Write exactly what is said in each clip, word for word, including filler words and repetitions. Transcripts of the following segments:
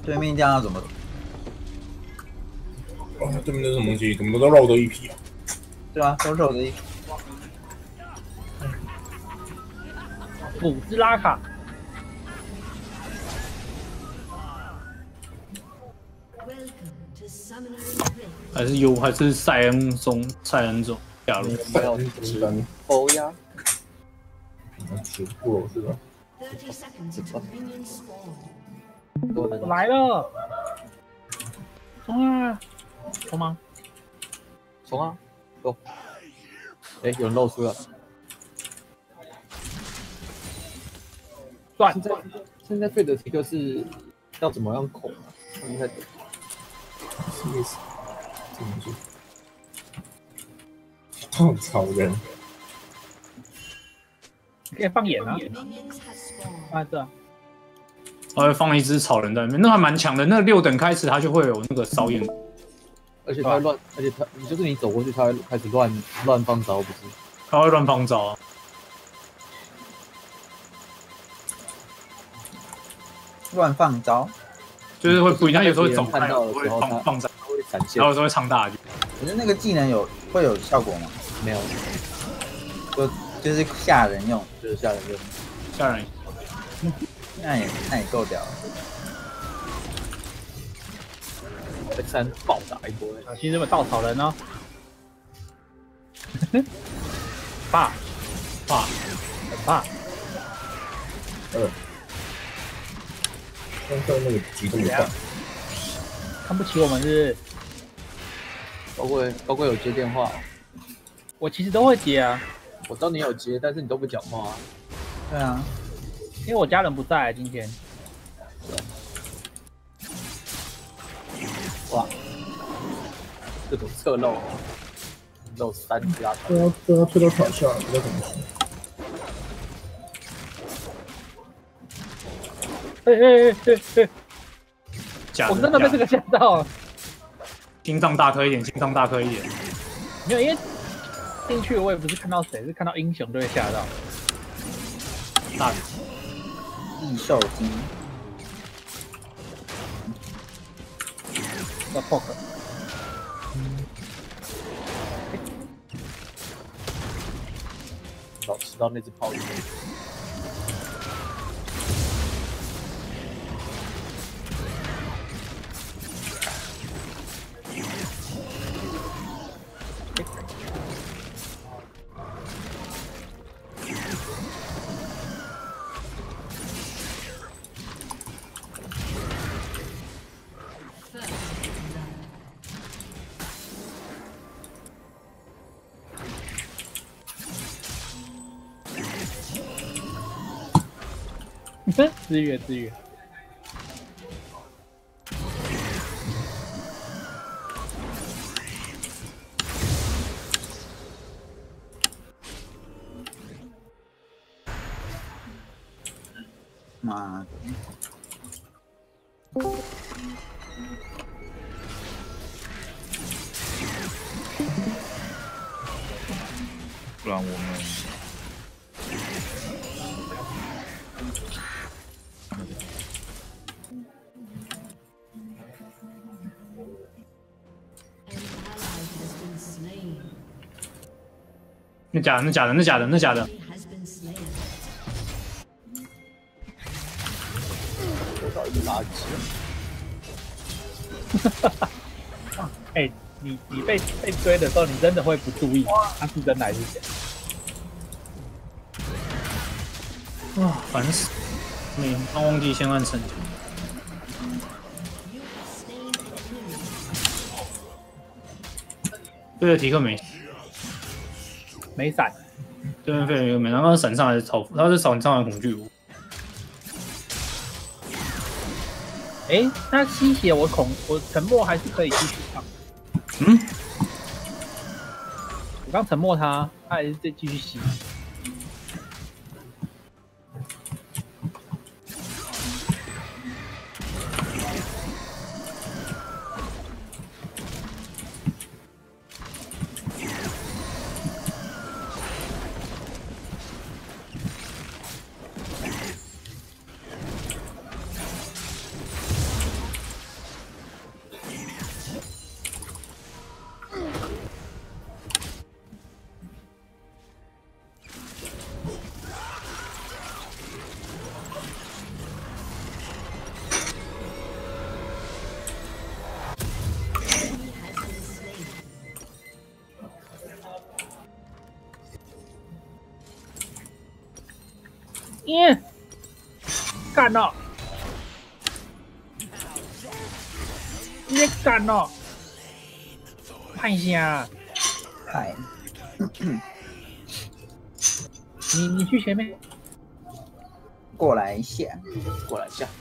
对面这样要怎么？ 哦，对面那什么东西？怎么都肉都一匹啊？ 对啊，都肉的一。 古斯拉卡。 还是有还是塞恩松塞恩总加入？ 没有等欧呀， 十步是吧？ 来了，冲啊！冲吗？ 冲啊！走！哎，有人露出了。 断！ 现在现在费德提克是要怎么样孔啊？我不太懂。 什么意思？这东西？稻草人。 你可以放眼啊！啊，对啊。 他会放一只草人在里面，那还蛮强的。那六等开始他就会有那个烧焰， 而且他会乱，而且他你就是你走过去，他会开始乱乱放招，不是？ 他会乱放招啊。 乱放招， 就是会不一样，有时候会走看到的时候， 放放招， 会闪现， 然后有时候会唱大局。 可是那个技能有会有效果吗？没有，就就是吓人用，就是吓人用， 吓人。 那也那也够屌了。被三暴打一波， 小心这个稻草人哦！怕怕很怕。 二。刚刚那个举这么大， 看不起我们是？ 高贵高贵有接电话， 我其实都会接啊。 我知道你有接，但是你都不讲话、啊。对啊， 因为我家人不在、啊、今天。 哇，这种侧漏，漏三加。 对啊，对啊，推到塔下，不知道怎么行。 哎哎哎哎！ 假的， 我真的被这个吓到了。 心脏大颗一点，心脏大颗一点。 没有，因为进去我也不是看到谁，是看到英雄就会吓到。 大异兽机， 要 poke。 老吃到那只炮鱼。 资源资源。 妈的！ 不然我们。 那假的，那假的，那假的，那假的。 多少一个垃圾？ 哎、欸，你你被被追的时候，你真的会不注意他是真还是假？ 哇，烦死！没，刚忘记先按成就。对的，提克没。 没闪， 对面费有没？然后闪上来是超，他是闪上来恐惧舞。 哎、欸，他吸血我恐我沉默还是可以继续上。 嗯， 我刚沉默他，他还是再继续吸。 耶！干了！你在干了！看一下， 嗨， 你你去前面， 过来一下， 过来一下。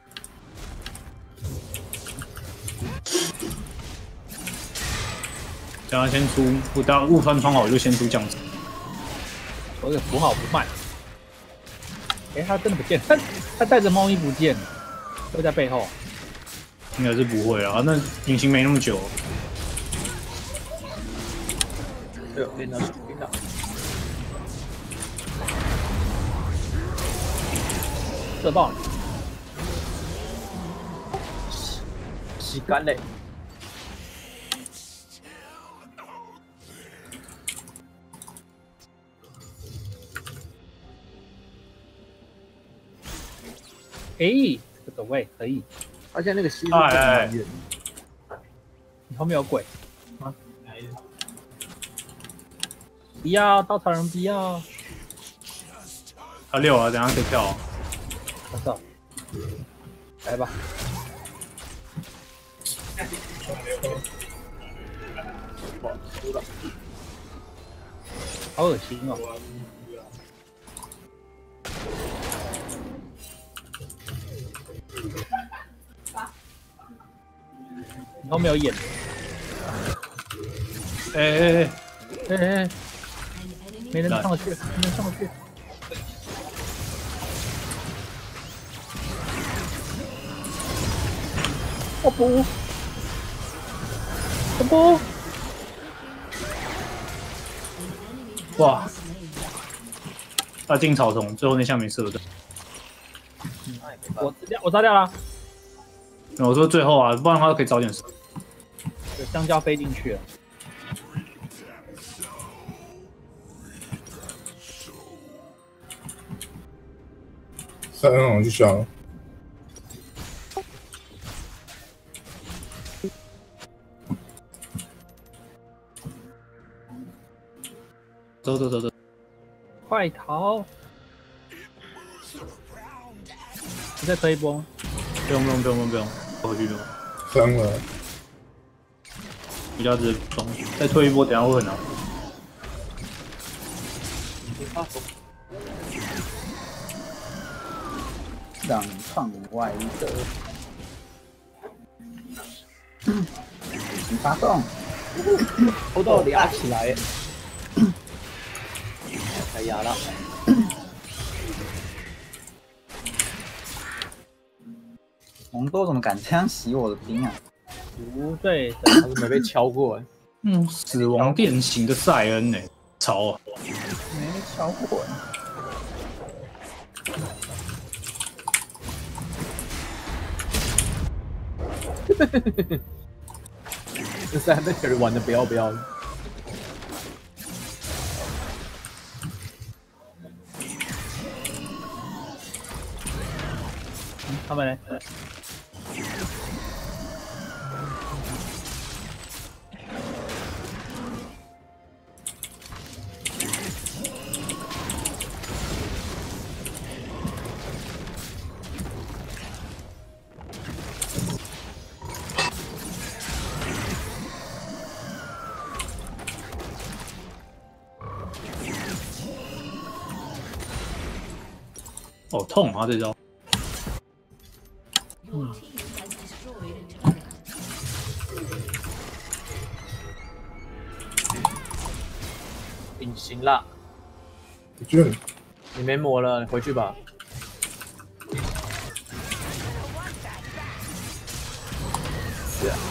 想要先出，不到雾穿窗好，我就先出降子。 我的符号不慢。哎、欸，他真的不见，他他带着猫咪不见，会在背后。 应该是不会啊，那隐形没那么久。 哎呦，练到练到。 射爆你！ 洗干嘞。 哎、欸，这个位可以。 而且那个吸入很远。 你后面有鬼吗？不要，稻草人不要。 他六啊，等下可以跳啊。 我操！来吧。 哇，输了。 好恶心哦！你后面有眼。 哎哎哎哎哎！没人上得去，没人上得去。我不，我不。 哇！他进草丛，最后那下没射的。 我掉，我炸掉了。 我说最后啊，不然的话可以早点射。 有香蕉飞进去了。 三我就想， 走走走走， 快逃！你再推一波吗？ 不用不用不用不用，我回去用。 三了， 比较直接装，再推一波，等下会很难。 让创外的，你发动， 抽到俩起来，太压了。 红豆怎么敢这样洗我的兵啊？ 无罪的， 他是没被敲过。 嗯，死亡变形的塞恩呢、欸？操啊！ 没敲过。 这三个人玩的不要不要的。 嗯、他们呢？ 好痛啊！这招。 嗯。 隐形啦！ 俊， 你没魔了，你回去吧。是啊。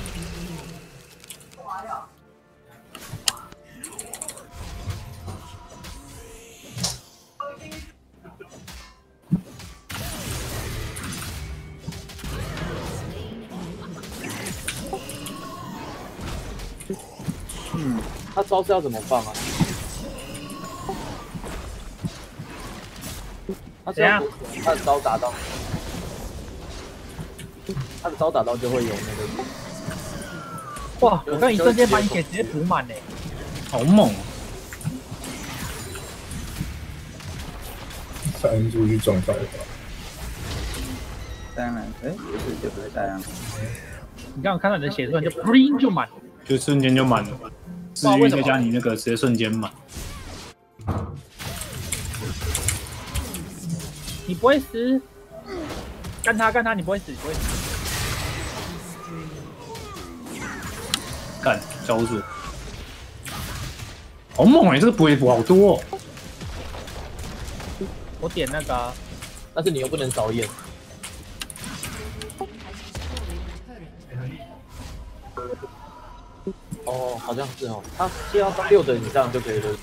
嗯，他招是要怎么放啊？他这样，他的招打到，他的招打到就会有那个。 哇！我刚一瞬间把你血直接补满嘞， 好猛！ 塞恩出去撞到他。 当然，哎，不是就不是这样。 你刚刚看到你的血突然就 bling 就满， 就瞬间就满了。治愈再加你那个直接瞬间满。 你不会死，干他干他，你不会死，你不会死。 干，交住。好猛哎、欸，这个补也补好多、哦。 我点那个、啊， 但是你又不能扫眼。哦，好像是哦，他先要到六等以上就可以了。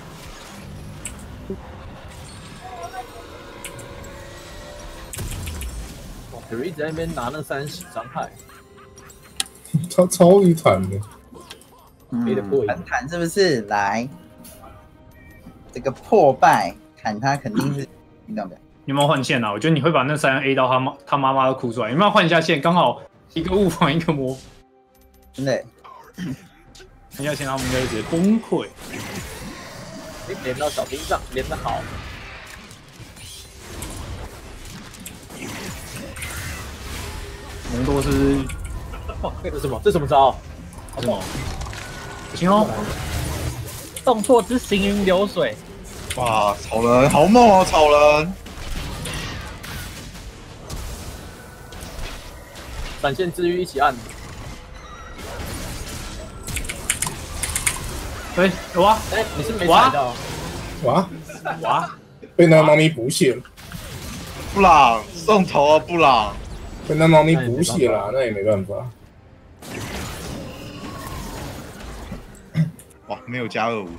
哇，有人一直在那边拿那三十伤害， 他超一坦的， 没得过瘾。 很坦是不是？来，这个破败砍他肯定是，你懂不懂？ 你有没有换线啊？我觉得你会把那三人 A 到他妈他妈妈都哭出来。有没有换一下线？刚好一个物防一个魔， 真的。 换一下线，他们应该直接崩溃。 连到小兵上，连得好。 蒙多是哇，这是什么？这什么招？ 什么？不行哦！ 动作之行云流水。 哇，草人好猛哦，草人！ 闪现治愈一起按。 哎、欸，有啊！ 哎、欸，你是没踩到？ 哇哇！ 被那猫咪补血了， 布朗送头啊，布朗！ 被那猫咪补血了，那也没办法。 哇，没有加二五。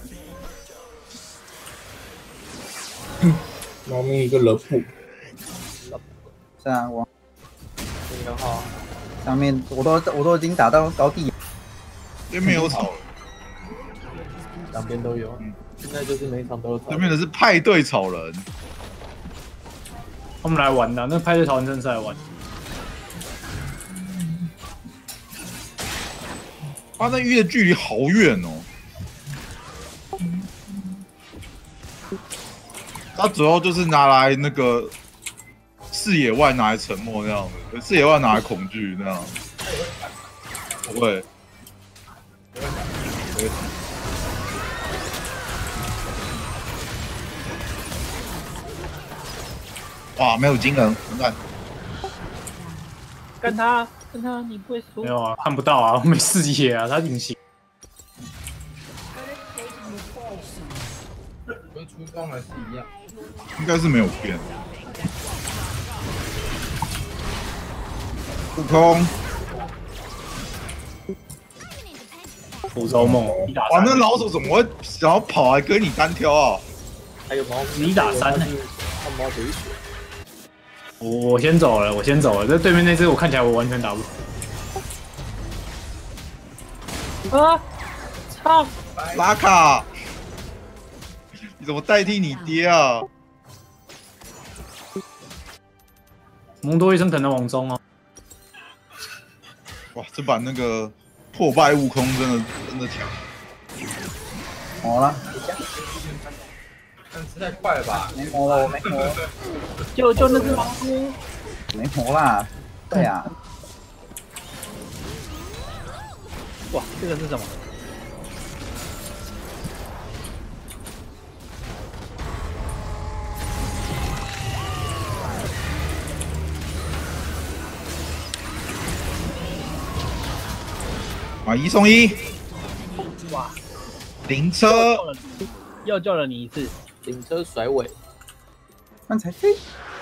猫咪一个勒布。 是啊，我你很好。 上面我都我都已经打到高地。 这边有草人。 两边都有，嗯，现在就是每一场都有草人。 这边的是派对草人， 他们来玩的，那派对草人真的是来玩。 啊，那约的距离好远哦。他主要就是拿来那个视野外拿来沉默那样的，视野外拿来恐惧那样。不会。不会哇，没有惊人，完蛋！ 跟他，跟他，你不会输。 没有啊，看不到啊，我没视野啊，他隐形。 跟初中还是一样， 应该是没有变。悟空， 福州梦， 哇，那老手怎么会想要跑来跟你单挑啊？ 还有猫一打三呢、 欸，看猫回血。 我我先走了，我先走了。这对面那只我看起来我完全打不死。 啊！操！ 拉卡，你怎么代替你爹啊？ 蒙多医生可能往中哦。 哇，这把那个破败悟空真的真的强。 磨了， 但是太快了吧？ 没磨了，我没磨， 就就那只毛菇， 没磨啦。对啊， 哇，这个是什么？ 买一送一， 哇！ 灵车又救了你一次， 顶车甩尾， 刚才飞。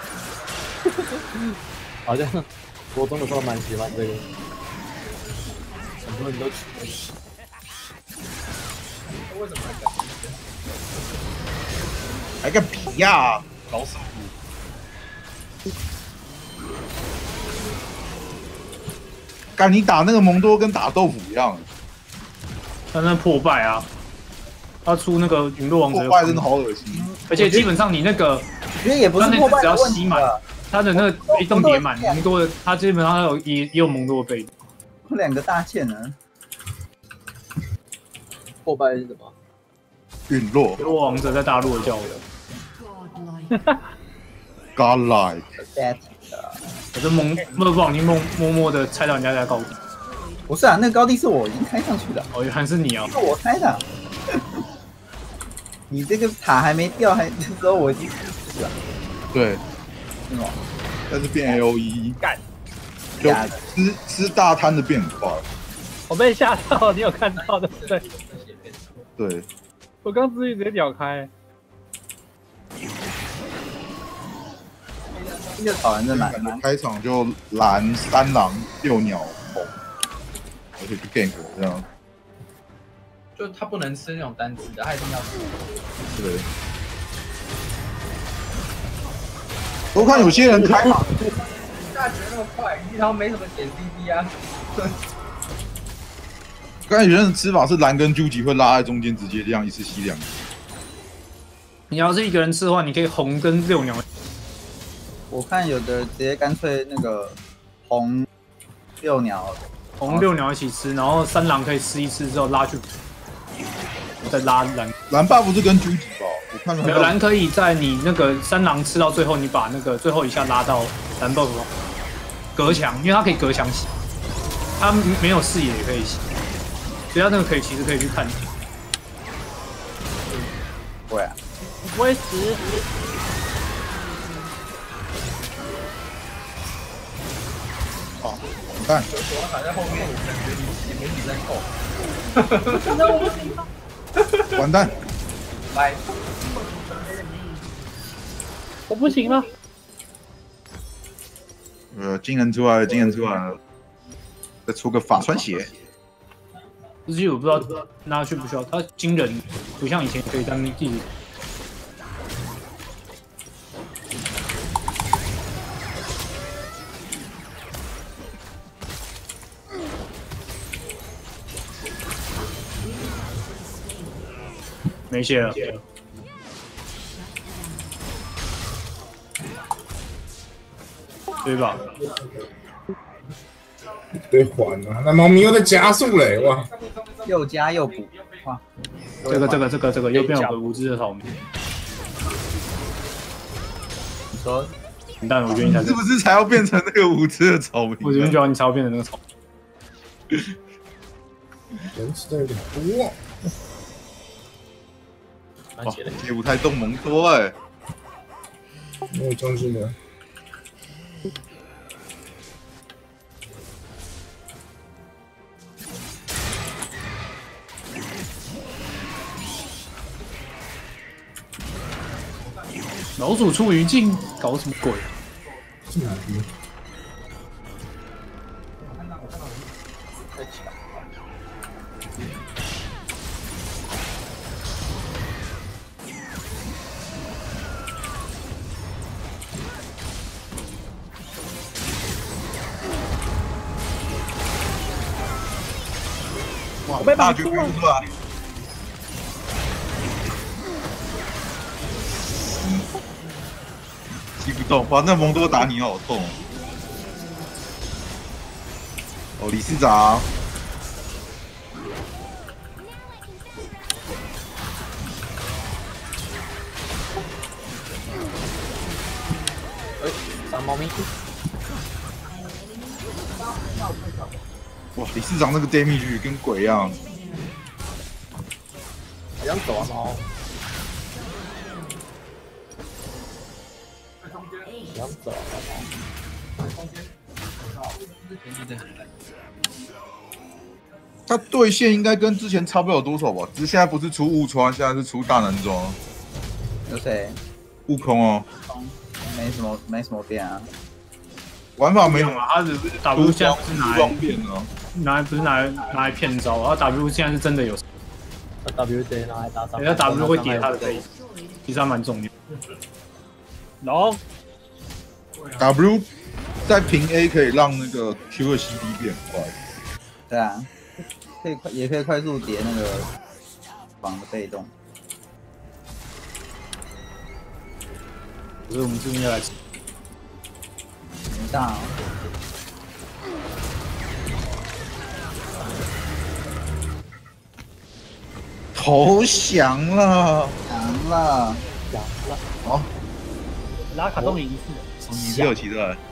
好像国中的时候蛮喜欢这个，很多人都取。 为什么还敢？ 来个皮呀、啊，老死虎！干你打那个蒙多跟打豆腐一样， 他那破败啊，他出那个陨落王者破败真的好恶心。 而且基本上你那个， 我觉得也不是破败的问题了， 他的那个一动叠满蒙多的，他基本上他有也也有蒙多的背。 两个大剑呢？ 破败是什么？ 陨落， 陨落王者在大陆的叫的。 Godlike， That 我就懵，不不，你默默默的猜到人家在高地。 不是啊，那个高地是我已经开上去的， 哦，原来是你哦。 是我开的。你这个塔还没掉，还那时候我已经是啊， 对， 是吗？ 但是变 A O E， 干， 就吃吃大摊的变很快。 我被吓到，你有看到对不对？ 对， 我刚直接直接秒开。 这个草人真蛮蛮开场就蓝三狼六鸟红，而且就 gank 这样。 就他不能吃那种单吃的，他一定要吃。 对。我看有些人开场， 大学那么快，一条没什么点 C D 啊。 刚才有人的吃法是蓝跟究极会拉在中间，直接这样一次吸两个。 你要是一个人吃的话，你可以红跟六鸟。 我看有的直接干脆那个红六鸟， 红六鸟一起吃，然后三狼可以吃一吃之后拉去，再拉蓝。 蓝 buff 是跟究极吧？我看没有蓝可以在你那个三狼吃到最后，你把那个最后一下拉到蓝 buff 隔墙，因为它可以隔墙洗，它没有视野也可以洗，所以它那个可以其实可以去看。 不会啊， 不会死。 哦，你看， 我卡在后面，我感觉你也没你在扣。 完蛋！ 来， 我不行了。 呃，金人出来了，金人出来了，再出个法穿鞋。 实际我不知道拿去不需要，它惊人不像以前可以当地主。没血了，对吧？ 对缓啊，那猫咪又在加速嘞，哇！ 又加又补，哇！ 这个这个这个这个右边有个无知的草莓， 你说， 但我觉得你才是不是才要变成那个无知的草莓？ 我觉得觉得你才会变成那个草莓。 人吃的有点多。 哇，接不太动蒙多哎， 没有装置的。 老鼠出鱼镜，搞什么鬼？ 这哪里？ 哇，我被绑住了。踢不动，哇！那蒙多打你好痛。哦，理事长。 哎，杀猫咪！ 哇，理事长那个 damage 跟鬼一样。 想走啊猫！想走啊他对线应该跟之前差不了多少吧？只是现在不是出雾川，现在是出大男装。 有谁？ 悟空哦， 没什么没什么变啊。 玩法没有啊，他只是 W 现在不是拿来变啊， 拿来不是拿来拿来骗招，然后 W 现在是真的有。 那 W 直接拿来打伤， 人家 W 会叠他的背，其实还蛮重要。 然后 W 在平 A 可以让那个 Q 二 C D 变快。 对啊，可以快也可以快速叠那个防的被动。 所以我们这边要来吃。 没大、哦。 投降了， 降了， 降了。 好， 拉卡通也一次， 你是有期待。